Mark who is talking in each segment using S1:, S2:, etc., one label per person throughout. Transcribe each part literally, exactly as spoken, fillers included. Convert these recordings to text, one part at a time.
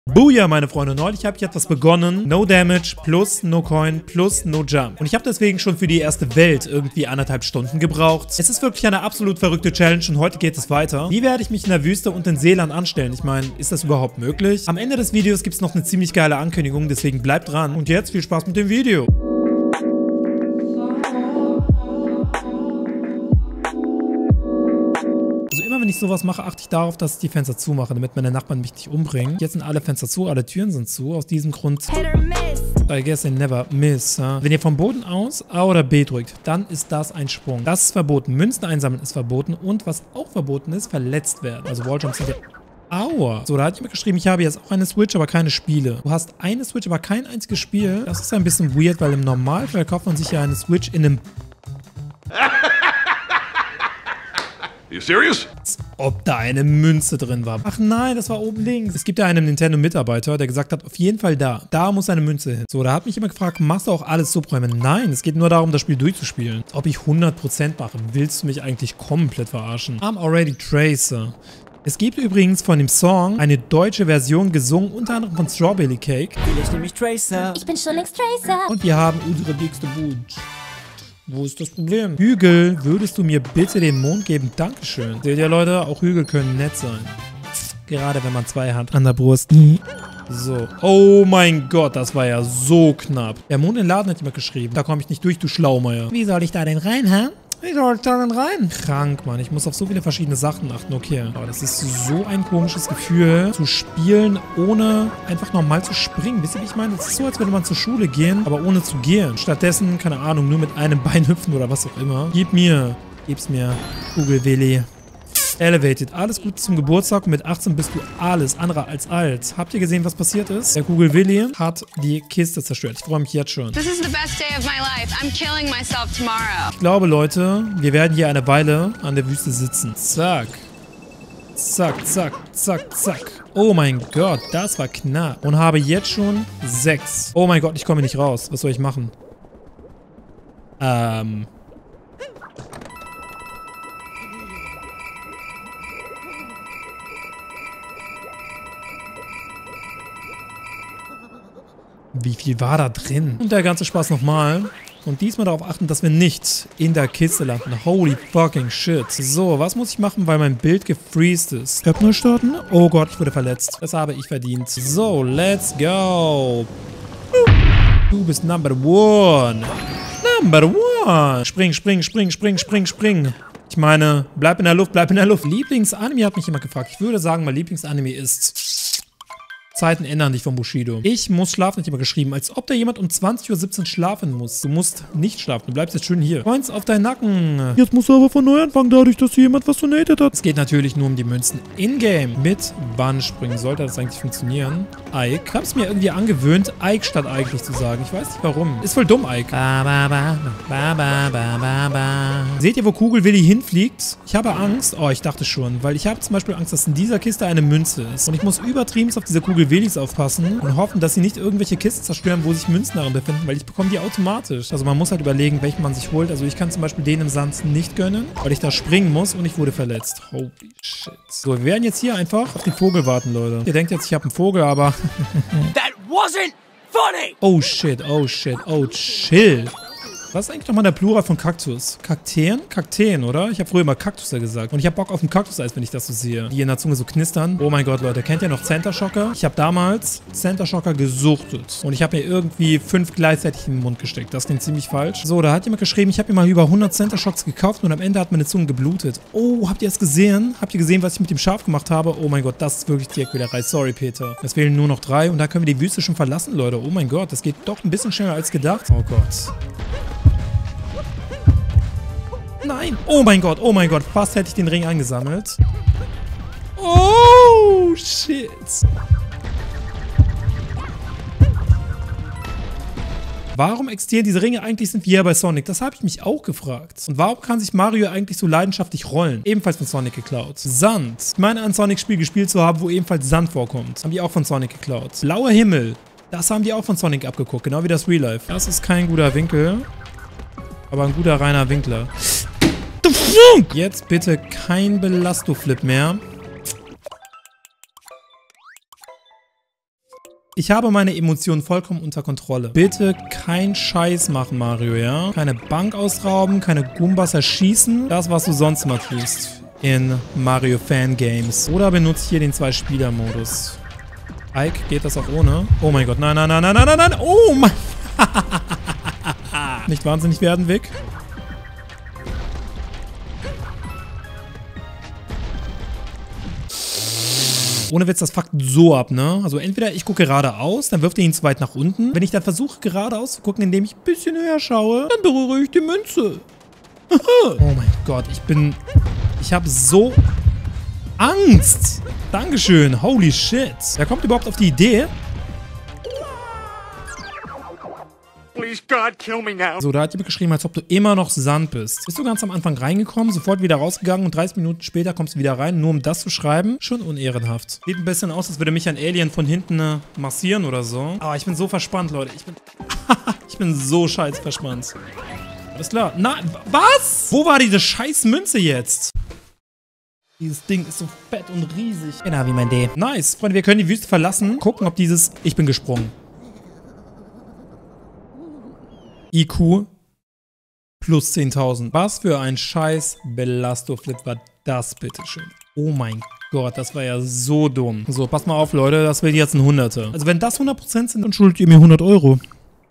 S1: Booyah, meine Freunde. Neulich habe ich etwas begonnen. No Damage plus No Coin plus No Jump. Und ich habe deswegen schon für die erste Welt irgendwie anderthalb Stunden gebraucht. Es ist wirklich eine absolut verrückte Challenge und heute geht es weiter. Wie werde ich mich in der Wüste und in Seeland anstellen? Ich meine, ist das überhaupt möglich? Am Ende des Videos gibt es noch eine ziemlich geile Ankündigung, deswegen bleibt dran. Und jetzt viel Spaß mit dem Video. Wenn ich sowas mache, achte ich darauf, dass ich die Fenster zumache, damit meine Nachbarn mich nicht umbringen. Jetzt sind alle Fenster zu, alle Türen sind zu. Aus diesem Grund, I guess I never miss. Ja. Wenn ihr vom Boden aus A oder B drückt, dann ist das ein Sprung. Das ist verboten. Münzen einsammeln ist verboten. Und was auch verboten ist, verletzt werden. Also Walljumps sind ja... Aua. So, da hat jemand geschrieben, ich habe jetzt auch eine Switch, aber keine Spiele. Du hast eine Switch, aber kein einziges Spiel. Das ist ein bisschen weird, weil im Normalfall kauft man sich ja eine Switch in einem...
S2: You serious?
S1: Ob da eine Münze drin war. Ach nein, das war oben links. Es gibt ja einen Nintendo-Mitarbeiter, der gesagt hat, auf jeden Fall da. Da muss eine Münze hin. So, da hat mich jemand gefragt, machst du auch alles Subräume? Nein, es geht nur darum, das Spiel durchzuspielen. Ob ich hundert Prozent mache, willst du mich eigentlich komplett verarschen? I'm already Tracer. Es gibt übrigens von dem Song eine deutsche Version gesungen, unter anderem von Strawberry Cake.
S3: Ich nehme mich Tracer.
S4: Ich bin schon längst Tracer.
S1: Und wir haben unsere dickste Wunsch. Wo ist das Problem? Hügel, würdest du mir bitte den Mond geben? Dankeschön. Seht ihr, Leute? Auch Hügel können nett sein. Gerade wenn man zwei hat an der Brust. So. Oh mein Gott, das war ja so knapp. Der Mond in den Laden hat jemand geschrieben. Da komme ich nicht durch, du Schlaumeier. Wie soll ich da denn rein, hä? Wie soll ich da denn rein? Krank, Mann. Ich muss auf so viele verschiedene Sachen achten. Okay. Aber das ist so ein komisches Gefühl, zu spielen, ohne einfach normal zu springen. Wisst ihr, wie ich meine? Das ist so, als würde man zur Schule gehen, aber ohne zu gehen. Stattdessen, keine Ahnung, nur mit einem Bein hüpfen oder was auch immer. Gib mir. Gib's mir. Kugelwilli. Elevated. Alles gut zum Geburtstag und mit achtzehn bist du alles andere als alt. Habt ihr gesehen, was passiert ist? Der Kugelwilli hat die Kiste zerstört. Ich freue mich jetzt schon.
S5: This is the best day of my life. I'm killing myself tomorrow.
S1: Ich glaube, Leute, wir werden hier eine Weile an der Wüste sitzen. Zack. Zack, zack, zack, zack. Oh mein Gott, das war knapp. Und habe jetzt schon sechs. Oh mein Gott, ich komme nicht raus. Was soll ich machen? Ähm... Wie viel war da drin? Und der ganze Spaß nochmal. Und diesmal darauf achten, dass wir nicht in der Kiste landen. Holy fucking shit. So, was muss ich machen, weil mein Bild gefreezed ist? Köpfe nur starten? Oh Gott, ich wurde verletzt. Das habe ich verdient. So, let's go. Du bist number one. Number one. Spring, spring, spring, spring, spring, spring. Ich meine, bleib in der Luft, bleib in der Luft. Lieblingsanime hat mich jemand gefragt. Ich würde sagen, mein Lieblingsanime ist... Zeiten ändern dich von Bushido. Ich muss schlafen, hat jemand geschrieben. Als ob da jemand um zwanzig Uhr siebzehn schlafen muss. Du musst nicht schlafen. Du bleibst jetzt schön hier. Points auf deinen Nacken. Jetzt musst du aber von neu anfangen, dadurch, dass hier jemand was donated hat. Es geht natürlich nur um die Münzen. In-game mit Bannspringen. Sollte das eigentlich funktionieren? Ike. Ich hab's mir irgendwie angewöhnt, Ike statt eigentlich zu sagen. Ich weiß nicht warum. Ist voll dumm, Ike. Ba, ba, ba, ba, ba, ba, ba, ba. Seht ihr, wo Kugelwilli hinfliegt? Ich habe Angst. Oh, ich dachte schon. Weil ich habe zum Beispiel Angst, dass in dieser Kiste eine Münze ist. Und ich muss übertrieben auf diese Kugel Willis aufpassen und hoffen, dass sie nicht irgendwelche Kisten zerstören, wo sich Münzen darin befinden, weil ich bekomme die automatisch. Also man muss halt überlegen, welchen man sich holt. Also ich kann zum Beispiel den im Sand nicht gönnen, weil ich da springen muss und ich wurde verletzt. Holy shit. So, wir werden jetzt hier einfach auf den Vogel warten, Leute. Ihr denkt jetzt, ich habe einen Vogel, aber...
S3: That wasn't funny!
S1: Oh shit, oh shit, oh chill. Was ist eigentlich nochmal der Plural von Kaktus? Kakteen? Kakteen, oder? Ich habe früher immer Kaktusse gesagt. Und ich habe Bock auf ein Kaktuseis, wenn ich das so sehe. Die in der Zunge so knistern. Oh mein Gott, Leute. Kennt ihr noch Center Shocker? Ich habe damals Center Shocker gesuchtet. Und ich habe mir irgendwie fünf gleichzeitig in den Mund gesteckt. Das klingt ziemlich falsch. So, da hat jemand geschrieben, ich habe mir mal über hundert Center Shocks gekauft und am Ende hat meine Zunge geblutet. Oh, habt ihr es gesehen? Habt ihr gesehen, was ich mit dem Schaf gemacht habe? Oh mein Gott, das ist wirklich die Equillerei. Sorry, Peter. Es fehlen nur noch drei und da können wir die Wüste schon verlassen, Leute. Oh mein Gott, das geht doch ein bisschen schneller als gedacht. Oh Gott. Nein! Oh mein Gott, oh mein Gott. Fast hätte ich den Ring eingesammelt. Oh, shit. Warum existieren diese Ringe eigentlich, sind wir ja bei Sonic? Das habe ich mich auch gefragt. Und warum kann sich Mario eigentlich so leidenschaftlich rollen? Ebenfalls von Sonic geklaut. Sand. Ich meine, ein Sonic-Spiel gespielt zu haben, wo ebenfalls Sand vorkommt. Haben die auch von Sonic geklaut. Blauer Himmel. Das haben die auch von Sonic abgeguckt. Genau wie das Real Life. Das ist kein guter Winkel. Aber ein guter reiner Winkler. Jetzt bitte kein Belasto-Flip mehr. Ich habe meine Emotionen vollkommen unter Kontrolle. Bitte kein Scheiß machen, Mario, ja? Keine Bank ausrauben, keine Goombas erschießen. Das, was du sonst immer tust in Mario Fangames. Oder benutzt hier den Zwei-Spieler-Modus. Ike, geht das auch ohne? Oh mein Gott, nein, nein, nein, nein, nein, nein, nein. Oh mein... Nicht wahnsinnig werden, Vic. Ohne Witz, das fuckt so ab, ne? Also entweder ich gucke geradeaus, dann wirft er ihn zu weit nach unten. Wenn ich dann versuche, geradeaus zu gucken, indem ich ein bisschen höher schaue, dann berühre ich die Münze. Oh mein Gott, ich bin... Ich habe so Angst. Dankeschön. Holy shit. Wer kommt überhaupt auf die Idee?
S3: Please, God, kill me now.
S1: So, da hat jemand geschrieben, als ob du immer noch Sand bist. Bist du ganz am Anfang reingekommen, sofort wieder rausgegangen und dreißig Minuten später kommst du wieder rein, nur um das zu schreiben? Schon unehrenhaft. Sieht ein bisschen aus, als würde mich ein Alien von hinten äh, massieren oder so. Aber ich bin so verspannt, Leute. Ich bin... ich bin so scheiß verspannt. Alles klar. Na, was? Wo war diese scheiß Münze jetzt? Dieses Ding ist so fett und riesig. Genau wie mein D. Nice. Freunde, wir können die Wüste verlassen. Gucken, ob dieses... Ich bin gesprungen. I Q plus zehntausend. Was für ein scheiß Belastoflip war das, bitteschön. Oh mein Gott, das war ja so dumm. So, passt mal auf, Leute, das wird jetzt ein Hunderter. Also wenn das hundert Prozent sind, dann schuldet ihr mir hundert Euro.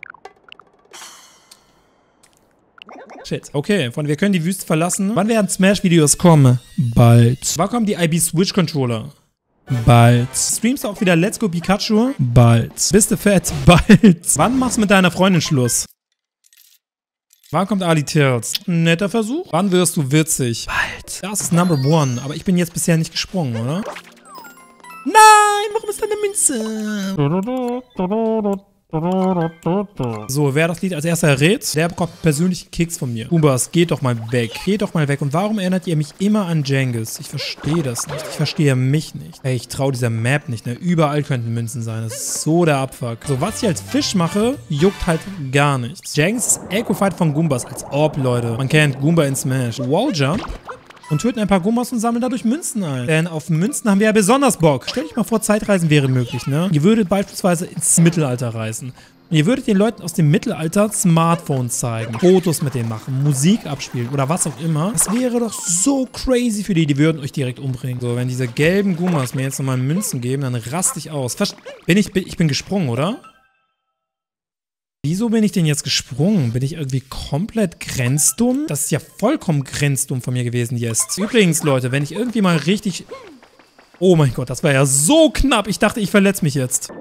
S1: Shit. Okay, von wir können die Wüste verlassen. Wann werden Smash-Videos kommen? Bald. Wann kommen die I B Switch Controller? Bald. Streamst du auch wieder Let's Go Pikachu? Bald. Bist du fett? Bald. Wann machst du mit deiner Freundin Schluss? Wann kommt Ali Tales? Netter Versuch. Wann wirst du witzig? Bald. Das ist Number One. Aber ich bin jetzt bisher nicht gesprungen, oder? Nein! Warum ist da eine Münze? So, wer das Lied als erster errät, der bekommt persönlichen Kicks von mir. Goombas, geht doch mal weg. Geht doch mal weg. Und warum erinnert ihr mich immer an Jengis? Ich verstehe das nicht. Ich verstehe mich nicht. Ey, ich traue dieser Map nicht, ne? Überall könnten Münzen sein. Das ist so der Abfuck. So, was ich als Fisch mache, juckt halt gar nichts. Jengis ist Echo-Fight von Goombas. Als ob, Leute. Man kennt Goomba in Smash. Walljump. Und töten ein paar Goombas und sammeln dadurch Münzen ein. Denn auf Münzen haben wir ja besonders Bock. Stellt euch mal vor, Zeitreisen wäre möglich, ne? Ihr würdet beispielsweise ins Mittelalter reisen. Und ihr würdet den Leuten aus dem Mittelalter Smartphones zeigen, Fotos mit denen machen, Musik abspielen oder was auch immer. Das wäre doch so crazy für die, die würden euch direkt umbringen. So, wenn diese gelben Goombas mir jetzt nochmal Münzen geben, dann raste ich aus. Verst bin ich, bin, ich bin gesprungen, oder? Wieso bin ich denn jetzt gesprungen? Bin ich irgendwie komplett grenzdumm? Das ist ja vollkommen grenzdumm von mir gewesen jetzt. Übrigens, Leute, wenn ich irgendwie mal richtig... Oh mein Gott, das war ja so knapp. Ich dachte, ich verletze mich jetzt.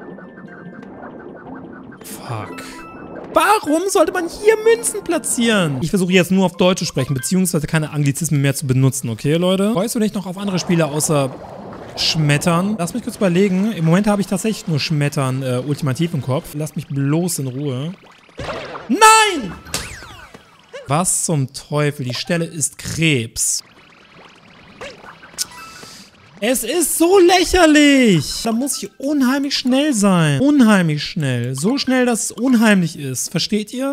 S1: Fuck. Warum sollte man hier Münzen platzieren? Ich versuche jetzt nur auf Deutsch zu sprechen, beziehungsweise keine Anglizismen mehr zu benutzen, okay, Leute? Freust du dich noch auf andere Spiele außer... Schmettern. Lass mich kurz überlegen. Im Moment habe ich tatsächlich nur Schmettern äh, ultimativ im Kopf. Lass mich bloß in Ruhe. Nein! Was zum Teufel? Die Stelle ist Krebs. Es ist so lächerlich. Da muss ich unheimlich schnell sein. Unheimlich schnell. So schnell, dass es unheimlich ist. Versteht ihr?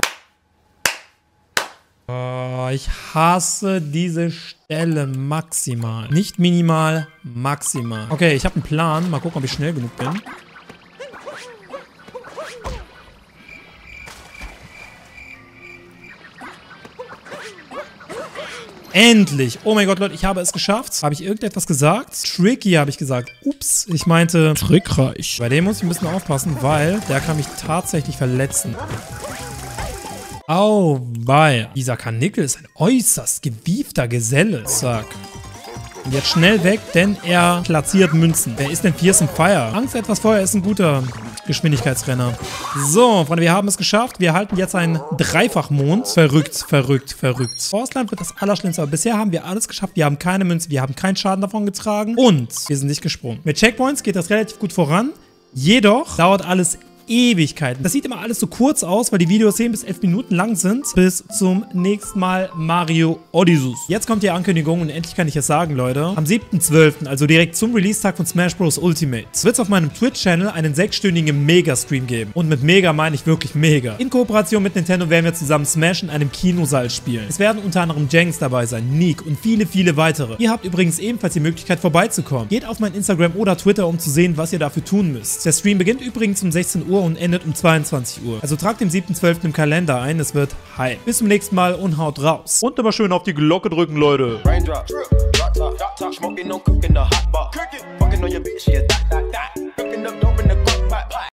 S1: Oh, ich hasse diese Stelle maximal. Nicht minimal, maximal. Okay, ich habe einen Plan. Mal gucken, ob ich schnell genug bin. Endlich! Oh mein Gott, Leute, ich habe es geschafft. Habe ich irgendetwas gesagt? Tricky habe ich gesagt. Ups, ich meinte trickreich. Bei dem muss ich ein bisschen aufpassen, weil der kann mich tatsächlich verletzen. Au, wei. Dieser Karnickel ist ein äußerst gewiefter Geselle. Zack. Und jetzt schnell weg, denn er platziert Münzen. Wer ist denn Fearsome Fire? Angst etwas Feuer ist ein guter Geschwindigkeitsrenner. So, Freunde, wir haben es geschafft. Wir halten jetzt einen Dreifachmond. Verrückt, verrückt, verrückt. Forstland wird das Allerschlimmste, aber bisher haben wir alles geschafft. Wir haben keine Münze, wir haben keinen Schaden davon getragen und wir sind nicht gesprungen. Mit Checkpoints geht das relativ gut voran. Jedoch dauert alles Ewigkeiten. Das sieht immer alles so kurz aus, weil die Videos zehn bis elf Minuten lang sind. Bis zum nächsten Mal, Mario Odyssey. Jetzt kommt die Ankündigung und endlich kann ich es sagen, Leute. Am siebten zwölften, also direkt zum Release-Tag von Smash Bros. Ultimate, wird es auf meinem Twitch-Channel einen sechsstündigen Mega-Stream geben. Und mit Mega meine ich wirklich mega. In Kooperation mit Nintendo werden wir zusammen Smash in einem Kinosaal spielen. Es werden unter anderem Jenks dabei sein, Neek und viele, viele weitere. Ihr habt übrigens ebenfalls die Möglichkeit vorbeizukommen. Geht auf mein Instagram oder Twitter, um zu sehen, was ihr dafür tun müsst. Der Stream beginnt übrigens um sechzehn Uhr und endet um zweiundzwanzig Uhr. Also tragt den siebten zwölften im Kalender ein, es wird hype. Bis zum nächsten Mal und haut raus. Und immer schön auf die Glocke drücken, Leute.
S4: Raindrops, drop top, drop top, smoking, no cooking, the hot bar. Fucking on your bitch, yeah, that, that, that. Cooking up dope in the